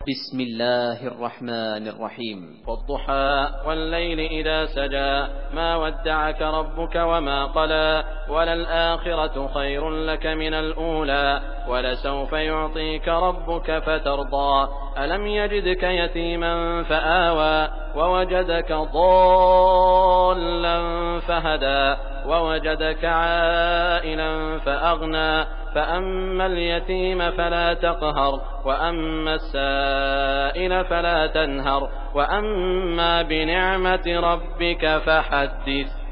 بسم الله الرحمن الرحيم. والضحى والليل إذا سجى ما ودعك ربك وما قلى وللآخرة خير لك من الأولى ولسوف يعطيك ربك فترضى ألم يجدك يتيما فآوى ووجدك ضالا فهدى ووجدك عائلا فأغنى فأما اليتيم فلا تقهر وأما السائل فلا تنهر وأما بنعمة ربك فحدث.